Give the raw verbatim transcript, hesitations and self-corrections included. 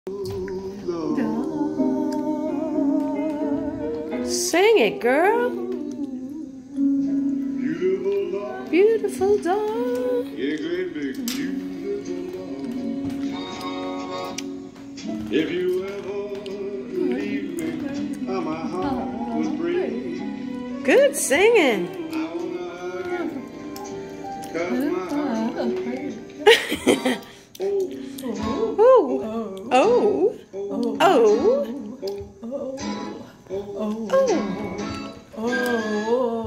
Sing it, girl. Beautiful dog. Beautiful dog. Yeah, great big beautiful dog. If you ever leave me, how my heart would break. Good singing. I wanna hug you, 'cause my heart would break. Oh, Oh. Oh. Oh. oh, oh, oh. Oh.